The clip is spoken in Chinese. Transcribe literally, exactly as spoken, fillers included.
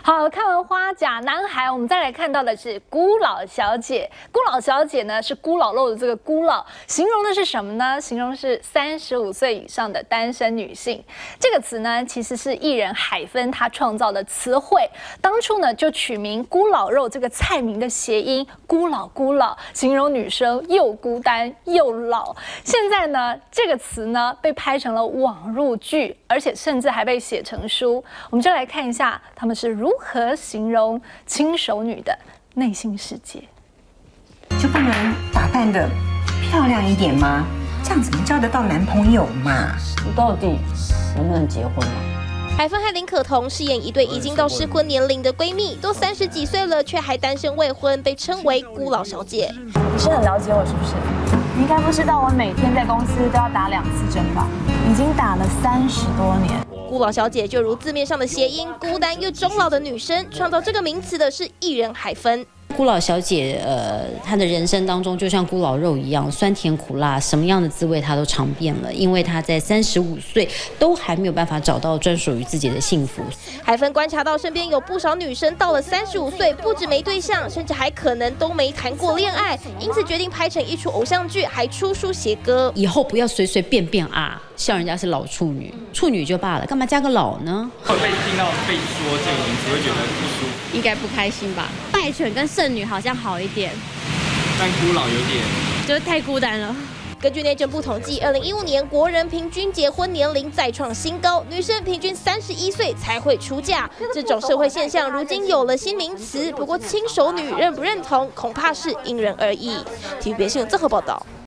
好，看完花甲男孩，我们再来看到的是孤老小姐。孤老小姐呢是孤老肉的这个孤老，形容的是什么呢？形容是三十五岁以上的单身女性。这个词呢，其实是艺人海芬她创造的词汇。当初呢就取名孤老肉这个菜名的谐音，孤老孤老，形容女生又孤单又老。现在呢，这个词呢被拍成了网络剧，而且甚至还被写成书。我们就来看一下他们是如何形容轻熟女的内心世界。 就不能打扮得漂亮一点吗？这样怎么交得到男朋友嘛？ 你到底能不能结婚啊？ 海芬和林可彤饰演一对已经到适婚年龄的闺蜜，都三十几岁了，却还单身未婚，被称为孤老小姐。 你是很了解我是不是？你应该不知道，我每天在公司都要打两次针吧，已经打了三十多年。 孤老小姐就如字面上的谐音，孤单又终老的女生。创造这个名词的是艺人海芬。 孤老小姐，呃，她的人生当中就像孤老肉一样，酸甜苦辣，什么样的滋味她都尝遍了。因为她在三十五岁都还没有办法找到专属于自己的幸福。 海芬观察到身边有不少女生到了三十五岁，不止没对象，甚至还可能都没谈过恋爱，因此决定拍成一出偶像剧，还出书写歌。 以后不要随随便便啊，笑人家是老处女，处女就罢了，干嘛加个老呢？ 会被听到被说这个名词，会觉得不舒服。 应该不开心吧？败犬跟剩女好像好一点， 但孤老有点， 就是太孤单了。 根据内政部统计，二零一五年国人平均结婚年龄再创新高，女生平均三十一岁才会出嫁。这种社会现象如今有了新名词，不过轻熟女认不认同，恐怕是因人而异。体育别新闻综合报道。